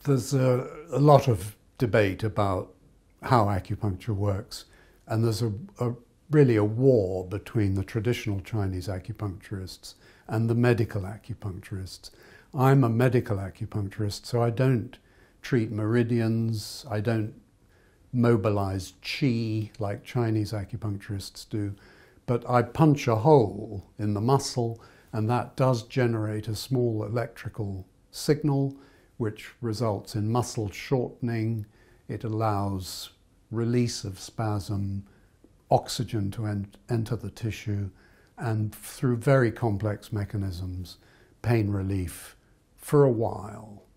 There's a lot of debate about how acupuncture works, and there's really a war between the traditional Chinese acupuncturists and the medical acupuncturists. I'm a medical acupuncturist, so I don't treat meridians, I don't mobilize qi like Chinese acupuncturists do, but I punch a hole in the muscle, and that does generate a small electrical signal which results in muscle shortening. It allows release of spasm, oxygen to enter the tissue, and through very complex mechanisms, pain relief for a while.